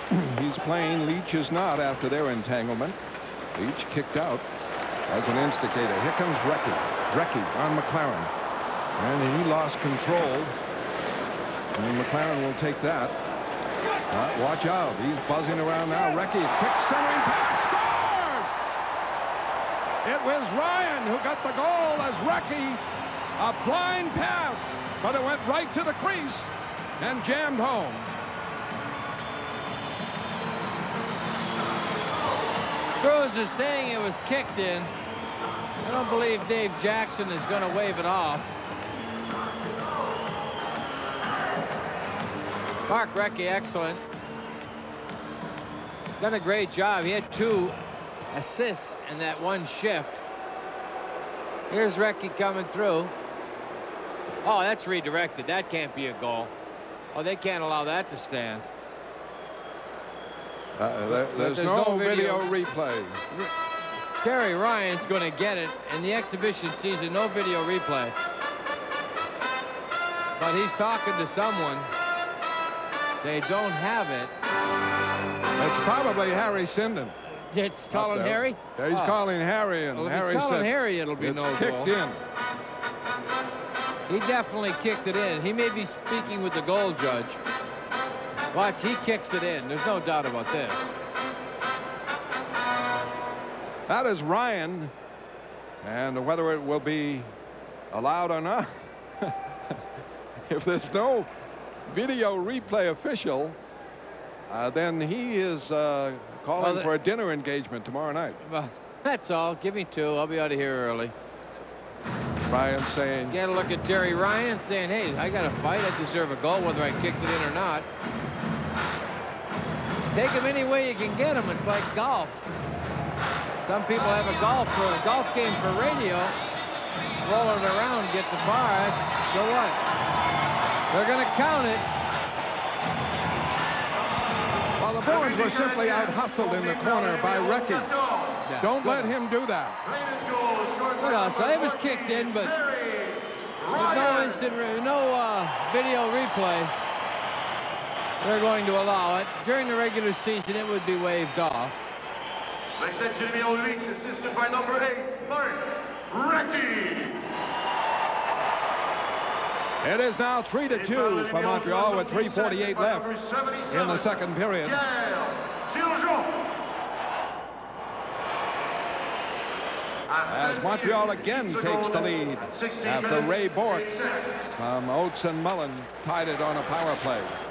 He's playing. Leach is not after their entanglement. Leach kicked out as an instigator. Here comes Recchi. Recchi on McLaren. And he lost control. And McLaren will take that. Watch out. He's buzzing around now. Recchi, quick centering pass. Scores! It was Ryan who got the goal as Recchi. A blind pass. But it went right to the crease and jammed home. Bruins is saying it was kicked in. I don't believe Dave Jackson is going to wave it off. Mark Recchi, excellent. He's done a great job. He had 2 assists in that one shift. Here's Recchi coming through. Oh, that's redirected. That can't be a goal. Oh, they can't allow that to stand. There's no video replay. Terry Ryan's going to get it in the exhibition season. No video replay. But he's talking to someone. They don't have it. It's probably Harry Sinden. It's calling Harry? Yeah, he's calling Harry, and Harry said, calling said Harry, it'll be no goal. Kicked in. He definitely kicked it in. He may be speaking with the goal judge. Watch, he kicks it in. There's no doubt about this. That is Ryan, and whether it will be allowed or not, if there's no video replay official, then he is calling for a dinner engagement tomorrow night. Well, that's all. Give me 2. I'll be out of here early. Ryan saying, get a look at Terry Ryan saying, hey, I got to fight. I deserve a goal whether I kicked it in or not. Take him any way you can get him. It's like golf. Some people have a golf game for radio. Roll it around, get the bar. So what? They're going to count it. Well, the Bruins were simply out-hustled in the corner by Recchi. Yeah, don't let him do that. Good hustle. It was kicked in, but there's no video replay. They're going to allow it. During the regular season, it would be waved off. Assisted by number 8, Mark Recchi. It is now 3-2 for Montreal with 3:48 left in the second period. As Montreal again takes the lead after Ray Bourque from Oates and Mullen tied it on a power play.